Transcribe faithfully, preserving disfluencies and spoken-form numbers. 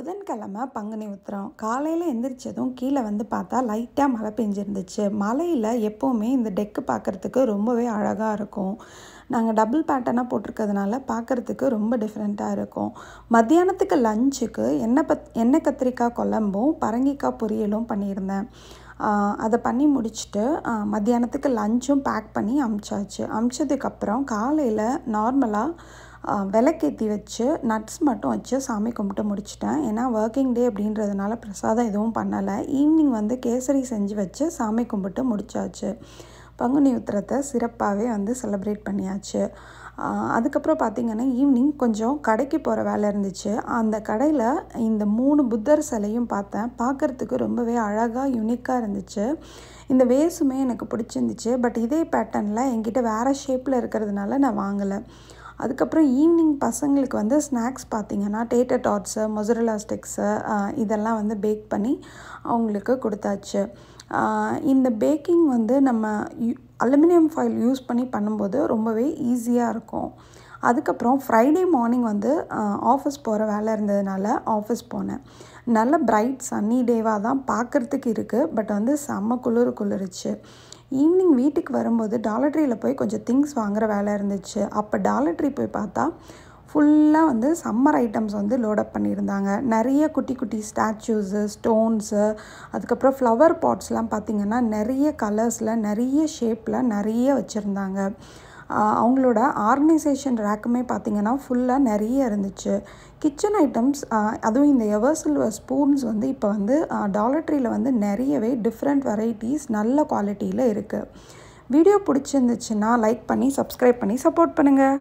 புதன்கிழமை பங்குனி உத்திரம் காலையில் எந்திரிச்சதும் கீழே வந்து பார்த்தா லைட்டாக மழை பெஞ்சிருந்துச்சு. மழையில் எப்போவுமே இந்த டெக்கு பார்க்குறதுக்கு ரொம்பவே அழகாக இருக்கும். நாங்கள் டபுள் பேட்டர்னாக போட்டிருக்கிறதுனால பார்க்குறதுக்கு ரொம்ப டிஃப்ரெண்ட்டாக இருக்கும். மத்தியானத்துக்கு லஞ்சுக்கு எண்ணெய் பத் எண்ணெய் கத்திரிக்காய் குழம்பும் பரங்கிக்காய் பொரியலும் பண்ணியிருந்தேன். அதை பண்ணி முடிச்சுட்டு மத்தியானத்துக்கு லஞ்சும் பேக் பண்ணி அமுச்சாச்சு. அமுச்சதுக்கப்புறம் காலையில் நார்மலாக விளக்கேற்றி வச்சு நட்ஸ் மட்டும் வச்சு சாமி கும்பிட்டு முடிச்சிட்டேன். ஏன்னா ஒர்க்கிங் டே அப்படின்றதுனால பிரசாதம் எதுவும் பண்ணலை. ஈவினிங் வந்து கேசரி செஞ்சு வச்சு சாமி கும்பிட்டு முடிச்சாச்சு. பங்குனி உத்திரத்தை சிறப்பாகவே வந்து செலிப்ரேட் பண்ணியாச்சு. அதுக்கப்புறம் பார்த்திங்கன்னா ஈவினிங் கொஞ்சம் கடைக்கு போகிற வேலை இருந்துச்சு. அந்த கடையில் இந்த மூணு புத்தர் சிலையும் பார்த்தேன். பார்க்குறதுக்கு ரொம்பவே அழகாக யூனிக்காக இருந்துச்சு. இந்த வேஸுமே எனக்கு பிடிச்சிருந்துச்சு. பட் இதே பேட்டர்னில் என்கிட்ட வேறு ஷேப்பில் இருக்கிறதுனால நான் வாங்கலை. அதுக்கப்புறம் ஈவினிங் பசங்களுக்கு வந்து ஸ்நாக்ஸ் பார்த்திங்கன்னா டேட்டர் டாட்ஸு மொசரல்லா ஸ்டிக்ஸு இதெல்லாம் வந்து பேக் பண்ணி அவங்களுக்கு கொடுத்தாச்சு. இந்த பேக்கிங் வந்து நம்ம யூ அலுமினியம் ஃபாயில் யூஸ் பண்ணி பண்ணும்போது ரொம்பவே ஈஸியாக இருக்கும். அதுக்கப்புறம் ஃப்ரைடே மார்னிங் வந்து ஆஃபீஸ் போகிற வேலை இருந்ததுனால ஆஃபீஸ் போனேன். நல்ல பிரைட் சன்னி டேவாக தான் பார்க்குறதுக்கு இருக்குது. பட் வந்து செம்ம குளிர் குளிர்ச்சு. ஈவினிங் வீட்டுக்கு வரும்போது டாலர் ட்ரீயில் போய் கொஞ்சம் திங்ஸ் வாங்குகிற வேலை இருந்துச்சு. அப்போ டாலர் ட்ரீ போய் பார்த்தா ஃபுல்லாக வந்து சம்மர் ஐட்டம்ஸ் வந்து லோடப் பண்ணியிருந்தாங்க. நிறைய குட்டி குட்டி ஸ்டாச்சூஸு ஸ்டோன்ஸு அதுக்கப்புறம் ஃப்ளவர் பாட்ஸ்லாம் பார்த்திங்கன்னா நிறைய கலர்ஸில் நிறைய ஷேப்பில் நிறைய வச்சுருந்தாங்க. அவங்களோட ஆர்கனைசேஷன் ரேக்குமே பார்த்திங்கன்னா ஃபுல்லாக நிறைய இருந்துச்சு. கிச்சன் ஐட்டம்ஸ் அதுவும் இந்த எவர் சில்வர் ஸ்பூன்ஸ் வந்து இப்போ வந்து டாலர் ட்ரீயில் வந்து நிறையவே டிஃப்ரெண்ட் வெரைட்டிஸ் நல்ல குவாலிட்டியில் இருக்குது. வீடியோ பிடிச்சிருந்துச்சுன்னா லைக் பண்ணி சப்ஸ்கிரைப் பண்ணி சப்போர்ட் பண்ணுங்கள்.